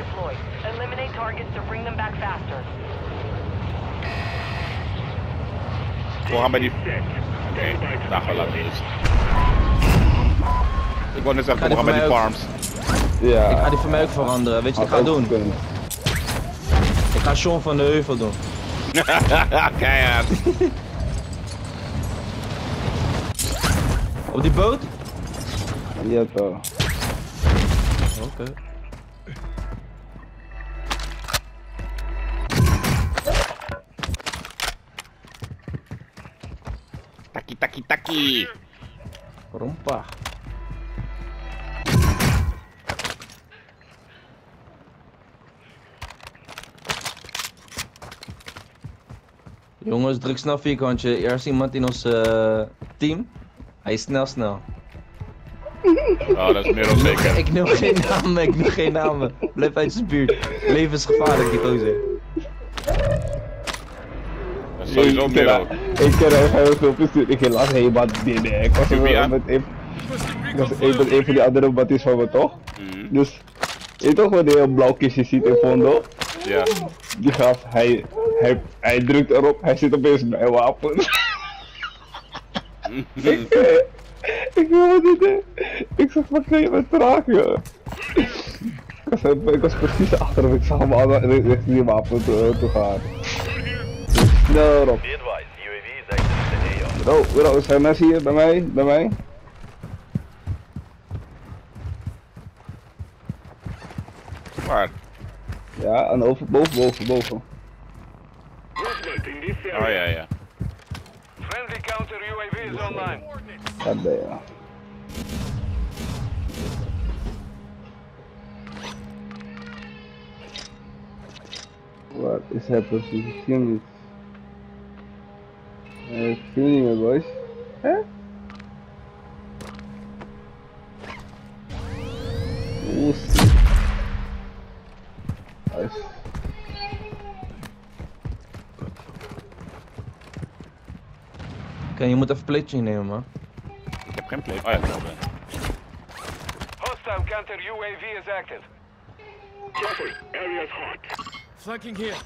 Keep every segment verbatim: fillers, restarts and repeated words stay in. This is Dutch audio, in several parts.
redeploy. Eliminate targets to bring them back faster. We gaan bij die... Oké, okay, daar gaan we laten eens. Ik wou net zeggen, we gaan bij die farms. Ja. Ik ga die van mij ook veranderen, weet je wat ik ga doen? Kunnen. Ik ga Sean van de Heuvel doen. Keihard. Op die boot? Ja toch. Oké. Okay. Taki taki taki. Rompa. Jongens, druk snel vierkantje. Eerst iemand in ons uh, team. Hij is snel snel. Oh, dat is meer dan zeker. Ik noem geen namen, ik noem geen namen. Blijf uit zijn buurt. Levensgevaarlijk die gozer. Dat is sowieso meer dan. Ik ken er heel veel plezier. Ik ging laat helemaal binnen. Ik was even met een... Ik was even met een van die andere buddies van me toch? Mm. Dus... Je weet toch wanneer je een blauw kistje ziet in Fondo? Ja. Die gast, hij, hij, hij drukt erop, hij zit opeens bij wapen. ik, eh, ik wil het niet, hè. Ik zeg, wat kun je met traag, joh? Ik was, ik was precies achter hem, ik zag hem al richting die wapen toe, toe gaan. Snel erop. Bro, bro, zijn mensen hier bij mij? Bij mij? Waar? Ja, aan de over, boven, boven, boven. Oh ja, ja. Friendly counter U A V is online. Dat ben je. Wat is hij precies? Ik zie hem niet. Eh, ik zie hem niet meer, boys. Hè? Oeh, zie. Nice. Oké, je moet even een plaatje nemen, man. Ik heb geen plate. Oh ja, dat wel. Hostile counter U A V is active. Jeffrey, area is hot. Flanking here.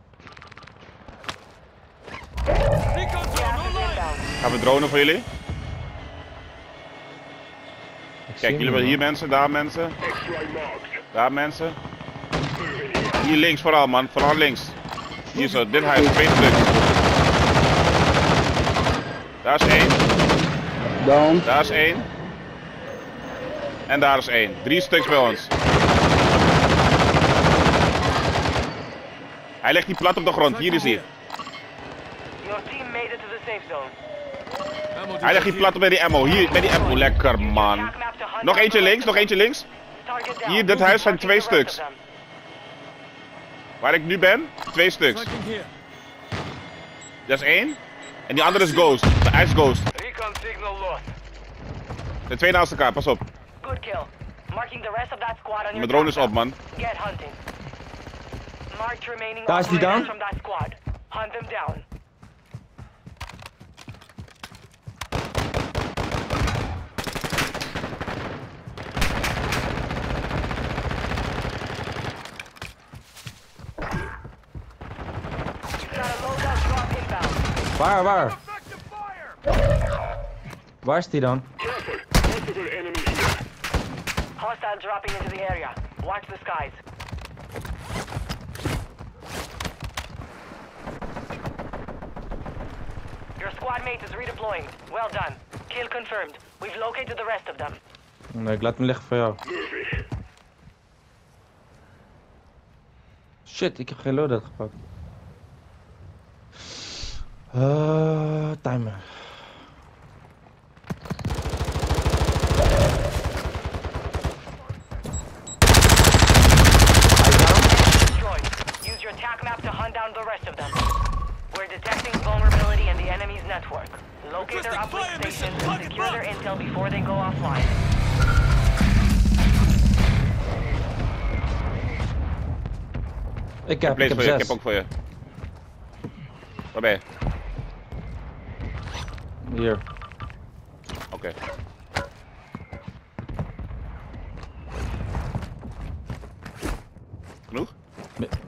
Gaan we dronen voor jullie? Ik zie Kijk, jullie hebben hier mensen, daar mensen. X-ray marked. Daar mensen. Hier links vooral man, vooral links. Hier zo, dit huis, twee stuks. Daar is één, Down. daar is één. En daar is één. Drie stuks bij ons. Hij legt die plat op de grond, hier is hij. Your team made it to the safe zone. Hij legt die plat op bij die ammo, hier bij die ammo. Lekker man. Nog eentje links, nog eentje links. Hier, dit huis zijn twee stuks. Waar ik nu ben, twee stuks. Dat is één. En die andere is Ghost. Hij is Ghost. Recon signal lost. De twee naast elkaar, pas op. Good kill. Marking the rest of that squad on your Mijn drone is op, man. Get hunting. Marked remaining Daar is die operators down. from that squad. Hunt them down. Got a loadout drop inbound. Waar, waar? Waar is die dan? Jeffrey, multiple enemies here. Hostile dropping into the area. Watch the skies. Your squad mate is redeploying. Well done. Kill confirmed. We've located the rest of them. Nee, ik laat hem liggen voor jou. Move it. Shit, ik heb geen loadout gepakt. Uh, timer. Destroyed. Use your attack map to hunt down the rest of them. We're detecting vulnerability in the enemy's network. Locate their uplink stations and secure their intel before they go offline. Ik Ik heb, heb ik place heb voor je, ik heb zes. ook voor je. Waar ben je? Hier. Oké. Okay.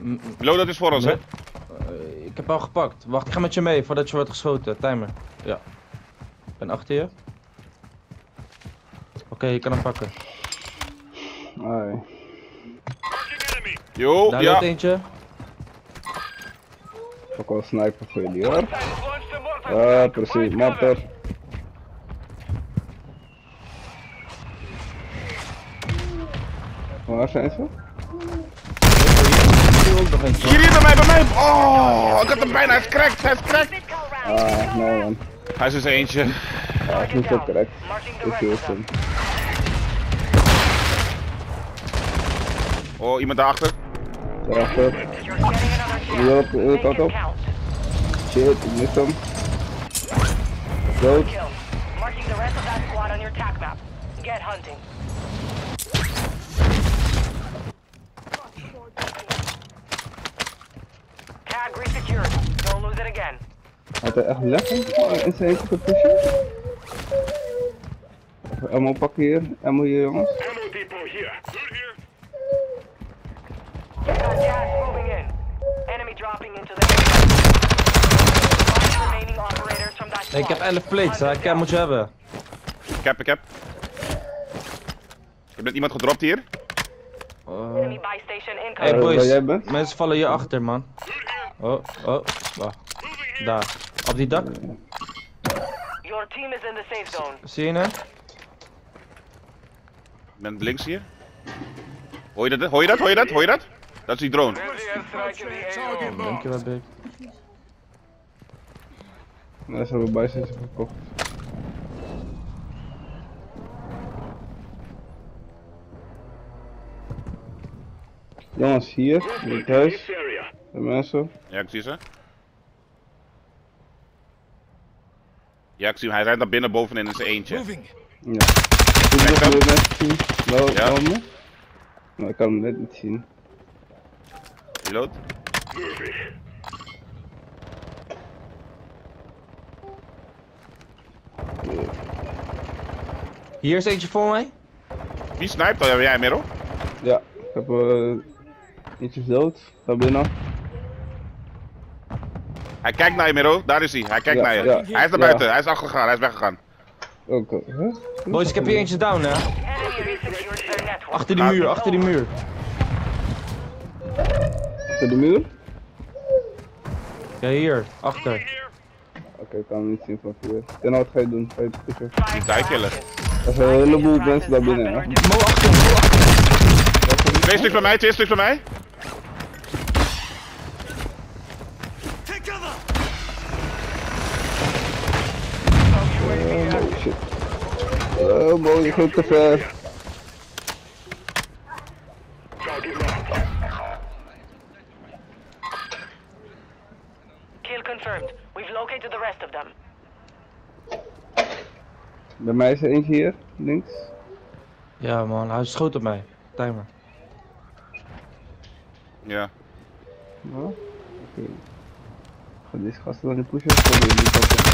Loadout is voor ons, hè? Uh, ik heb al gepakt. Wacht, ik ga met je mee voordat je wordt geschoten. Timer. Ja. Ik ben achter je. Oké, okay, je kan hem pakken. Ai. Jo, Daar ja. loopt eentje. Ook wel sniper voor jullie hoor. Ja, precies, motor. Waar zijn ze? Nog eentje. Hier, hier, bij mij, bij mij! Oh, ik had hem bijna, hij is cracked, hij is cracked! Ah, nee man. Hij is dus eentje. Ja, hij is niet zo correct. Ik zie het hem. Oh, iemand daarachter. Daarachter. Hier op de kant op. Shit, ik mis hem. Dood. Marking the rest of that squad on your tac map. Get hunting. Tag resecured. Don't lose it again. Had hij echt leggen in zijn eentje te pushen? Even ammo pakken hier, ammo hier jongens. Ammo depot here. Good here. You've got gas moving in. Enemy dropping into the Five remaining operators from that Nee, ik heb squad. elf plates, hè. Ik moet je hebben. Ik heb, ik heb. Je bent iemand gedropt hier? Uh... Enemy buy station Hey incoming. Eh, boys, waar jij bent? mensen vallen hier achter, man. Oh, oh, wacht. Daar. Op die dak. Your team is in the safe zone. Zie je hem? Ik ben links hier. Hoor je dat? Hoor je dat? Hoor je dat? Hoor je dat? Dat is die drone. Friendly airstrike in the A O. Dankjewel, Big. Nee, ze hebben bij zijn gekocht. Jongens, hier, in het huis, This area. de mensen. Ja, ik zie ze. Ja, ik zie hem. Hij rijdt naar binnen bovenin in zijn eentje. Ja. Toen nog hem. meer mensen zien. Nou, Ja. nou, me. Nou, ik kan hem net niet zien. Reload. Moving. Hier is eentje voor mij. Wie sniped? Oh, ja, jij, Mero? Ja, ik heb uh, eentje dood. Ga binnen. Hij kijkt naar je, Mero. Daar is hij. Hij kijkt Ja, naar je. ja. Hij is naar Ja. buiten. Hij is afgegaan. Hij is weggegaan. Oké, huh? Boys, ik heb hier eentje down, hè. Enemy resecured their network. Achter die muur, achter die muur. Achter de muur? Ja, hier. Achter. Oké, ik kan hem niet zien van hier. En wat ga je doen? Ga je het pushen? Die dijkiller. Er zijn een heleboel mensen daar binnen, hè? Mo achter, Mo achter. Twee stuks bij mij. Twee stuks bij mij. Oh shit. Oh mooi, je gaat te ver. Target marked. Kill confirmed. We've located the rest of them. Bij mij is er eentje hier, links. Ja, man, hij schoot op mij. Timer. Ja. Ja, oké. Okay. Ga deze gasten dan niet pushen? Sorry, die kant op.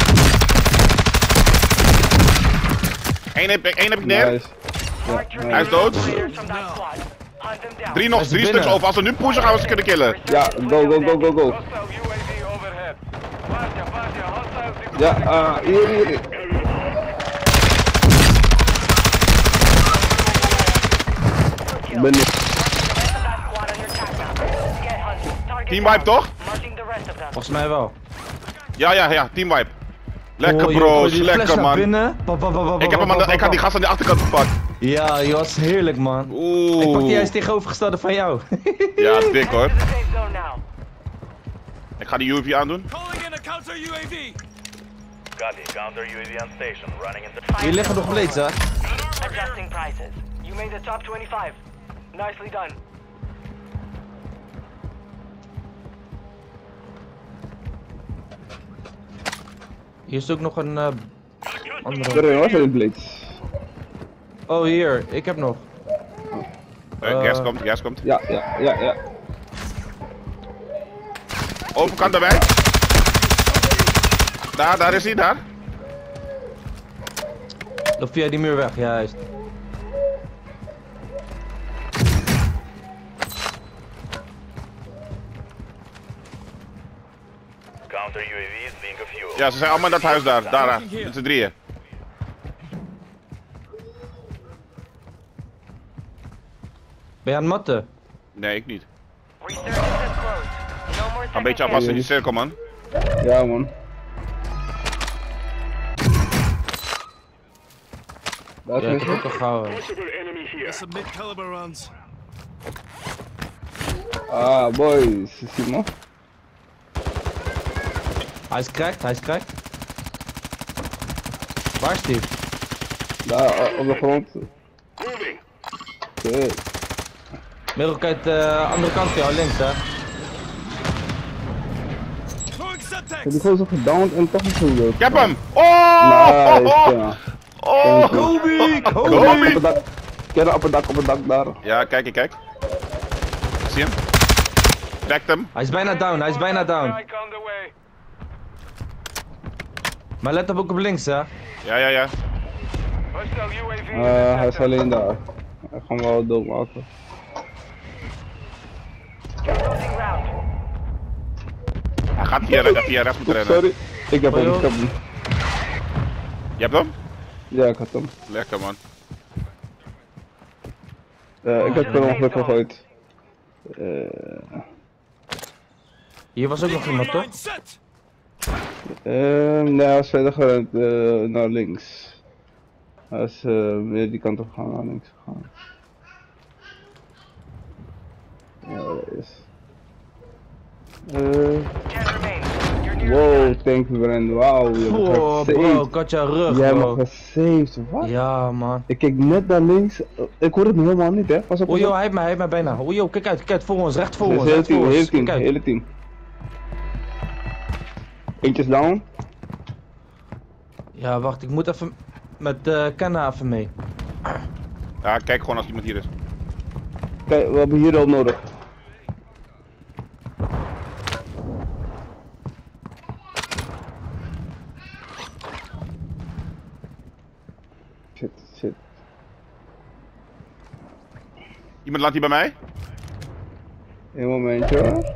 Eén heb, één heb ik neer. Nice. Ja, Mark your Hij is nice. dood. operators from that squad. Hunt them down. Drie nog, Hij is drie binnen. stuks over. Als we nu pushen gaan we ze kunnen killen. Ja, go, go, go, go, go. Hostile U A V overhead. Vasya, Vasya, hostile Ja, ah, hier, hier. Ik ben niet. Team wipe toch? Volgens mij wel. Ja, ja, ja. Team wipe. Lekker Oh, joh, bro's. gooi die fles Lekker naar man. binnen. Pa, pa, pa, pa, Ik, heb hem aan de, pa, ik had die pa. gast aan de achterkant gepakt. Ja, joh, dat is heerlijk, man. Oeh. Ik pak die juist tegenovergestelde van jou. Ja, dik hoor. Ik ga die U A V aandoen. Calling in a counter U A V. Copy, counter U A V on station, running into... Hier liggen nog plates, hè. Adjusting prices. You made the top twenty-five. Nicely done. Hier is ook nog een uh, andere. Sorry, waar zijn de blades? Oh, hier. Ik heb nog. Uh, gas komt, gas komt. Ja, ja, ja, ja. Overkant erbij. Daar, daar is hij, daar. Loop via die muur weg, ja, juist. Ja, ze zijn allemaal in dat huis daar. Daar, met z'n drieën. Ben je aan het matten? Nee, ik niet. Resurgence is closed. No more Ga een beetje second afwassen in die cirkel, man. Ja, man. Daar Ja, ik is heb ook al gehouden. Possible enemy here. Some mid-caliber rounds. Ah, boys. Zie je, Hij is cracked, hij is cracked. Waar is die? daar op de grond. Moving. Oké. Merel, kijk de andere kant van jou, links hè. Throwing Ik subtext. heb die gewoon zo gedowned en toch niet zo dood. Ik heb hem! Oh! Nice, ja. Oh! Kobe! Op Kobe! het dak. Ken op het dak, op het dak daar. Ja, kijk, ik kijk. Zie je hem? Trekt hem. Hij is bijna down, hij is bijna down. Strike on the way. Maar let op ook op links hè. Ja, ja, ja. Hostile U A V in Uh, the hij is sector. alleen daar. Hij gaat wel doodmaken. closing round. Hij gaat via, via rechts moeten Oeps, rennen. sorry. Ik heb hem, ik heb hem. Je hebt hem? Ja, ik had hem. Lekker, man. Uh, ik heb er ongeluk gegooid. Uh, Hier was ook nog iemand toch? Line set. uh, nee, hij is verder gerend uh, naar links. Hij is uh, meer die kant op gegaan, naar links gegaan. Ja, dat is. Uh, Ten remain. You're near wow, thank you, Brand. Wauw, je hebt me Oh bro, gesaved. ik had jouw rug Jij hebt me bro. gesaved, wat? Ja man. Ik keek net naar links. Ik hoor het nog helemaal niet, hè? Pas op. Oh pas joh, op. hij heeft mij, hij heeft mij bijna. Oh joh, kijk uit, kijk uit, voor ons, recht voor Het ons, is hele recht voor team, hele ons. team, Kijk uit. hele team. Eentje is down. Ja, wacht, ik moet even met uh, Kenna even mee. Ja, kijk gewoon als iemand hier is. Kijk, we hebben hier hulp nodig. Shit, shit. Iemand laat hier bij mij? Een momentje hoor.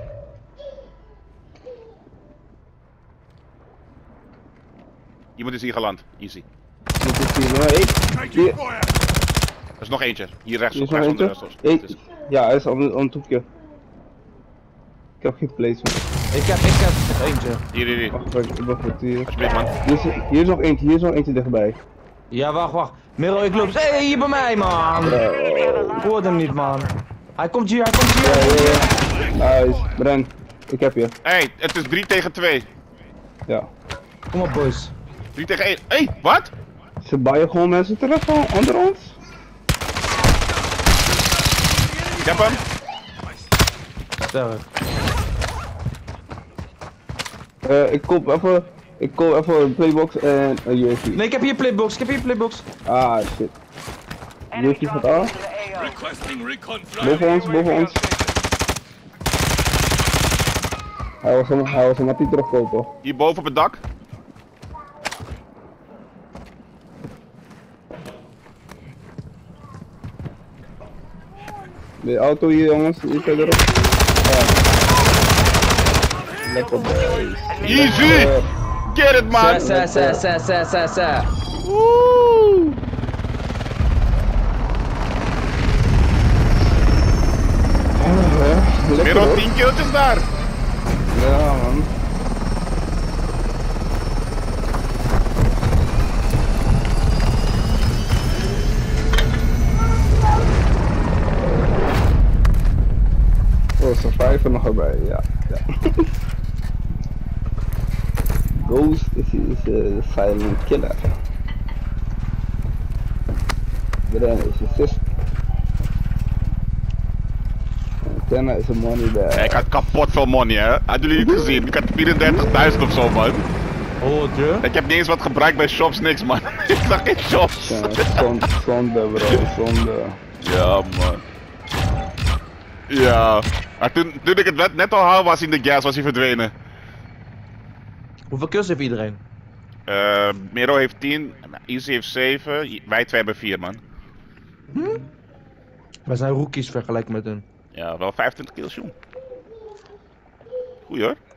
Iemand is hier geland. Easy. Dit is hier nog één. Hier, Er is nog eentje. Hier rechts. hier is Rechts nog onder. eentje. rechts, Eén- rechts. Ja, hij is om, om het hoekje. Ik heb geen placement. Ik heb, ik heb nog eentje. Hier, hier, hier. Wacht, ik ik ben goed hier. Alsjeblieft, man. Hier is, hier is nog eentje, hier is nog eentje dichtbij. Ja, wacht, wacht. Merel, ik loop. Hé, hey, hier bij mij man. Ik hoorde hem niet man. Hij komt hier, hij komt Ja, hier. ja, ja. Nice. Bren, ik heb je. Hé, hey, het is drie tegen twee. Ja. Kom op boys. drie tegen één. Hé, hey, wat? Ze baaien gewoon mensen terug van onder ons. Ik heb hem. Sterk. Uh, ik koop even, ik koop even een playbox en een U A V. Nee, ik heb hier playbox, ik heb hier playbox. Ah shit. U A V gaat af. to the A O. Requesting recon Boven ons, boven ons. Hij was hem, hij was hem, had hij terugkopen. Hier boven op het dak. De auto hier jongens, hier verderop. Ja. Lekker boys. Easy! Get it, man! Sa, sa, sa, sa, sa, sa. Woe! Lekker Meer dan hoor. tien killetjes daar. Ja man. Oh, Survivor nog erbij, ja. ja. Ghost is, is een silent killer. Bren is assist. Tenna is een money bag. Ja, ik had kapot veel money, hè. Hadden jullie niet gezien? Ik had vierendertigduizend of zo, man. Oh, je? Ik heb niet eens wat gebruikt bij shops, niks, man. Ik zag geen shops. Ja, zonde, zonde bro, zonde. Ja, man. Ja. Maar toen, toen ik het net, net al haalde was in de gas, was hij verdwenen. Hoeveel kills heeft iedereen? Eh, Mero heeft tien, Easy heeft zeven, wij twee hebben vier, man. Wij zijn rookies vergelijking met hun. Ja, wel vijfentwintig kills, jong. Goeie hoor.